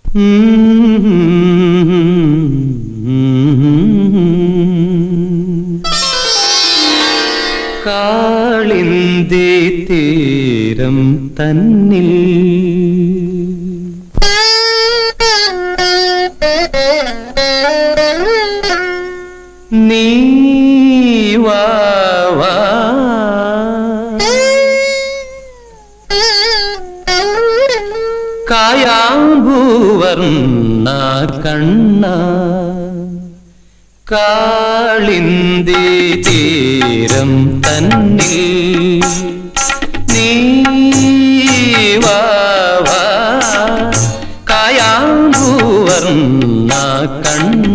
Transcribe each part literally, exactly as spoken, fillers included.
കാളിന്തി തീരം തന്നിൽ നീ വാ വാ കായാമ്പൂവർണ്ണ കണ്ണ കാളിന്തി തീരം തന്നിൽ നീ വാ വാ കായാമ്പൂവർണ്ണ കണ്ണ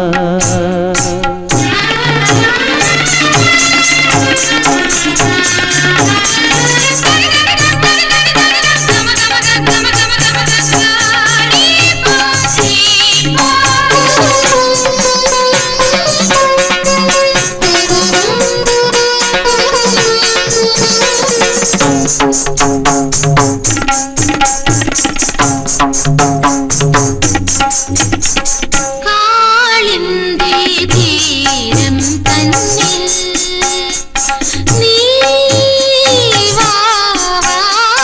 കാളിന്തി തീരം തന്നിൽ നീ വാ വാ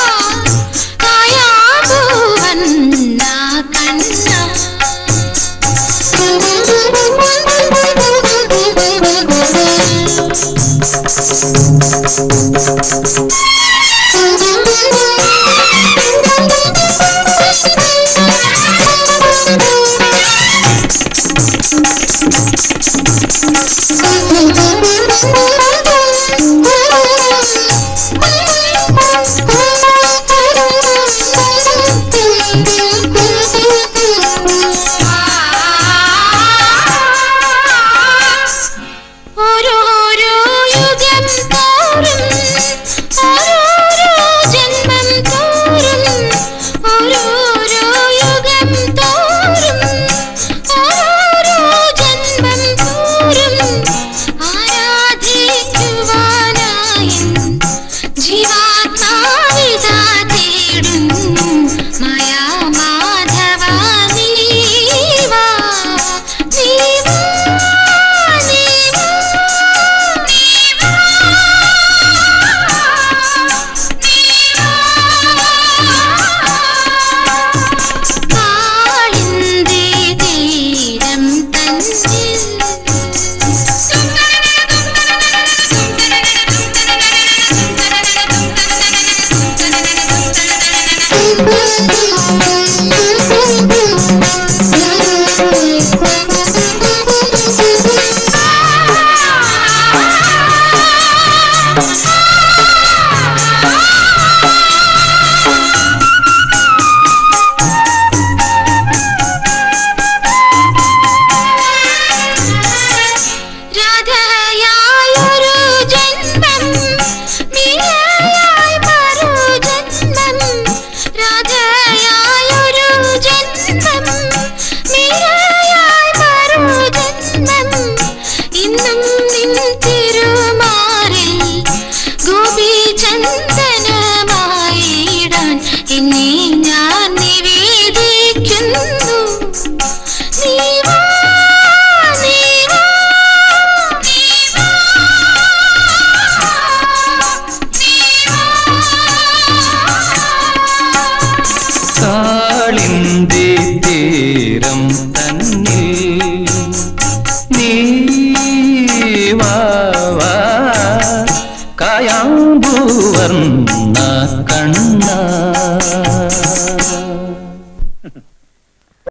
കായാമ്പൂവർണ്ണ കണ്ണ ഓരോരോ യുഗം തോറും ഓരോരോ ജന്മം തോറും ഓരോരോ യുഗം തോറും ഓരോരോ ജന്മം തോറും ആരാധിക്കുവാനായി ജീവാത്മാവിതാ തേടുന്നു മായാ മാധവ നീ വാ നീ വാ നീ വാ കാളിന്തി തീരം തന്നിൽ രാധയായൊരു ജന്മം മീരയായി മറു ജന്മം രാധയായൊരു ജന്മം മീരയായി മറു ജന്മം ഇന്നും നിൻ തിരുമാറിൽ ഗോപീചന്ദനമായിടാൻ എന്നെ ഞാൻ നിവേദിക്കുന്നു നീ വാ നീ വാ നീ വാ നീ വാ കാളിന്തി തീരം തന്നിൽ നീ വാ വാ കായാമ്പൂവർണ്ണ കണ്ണ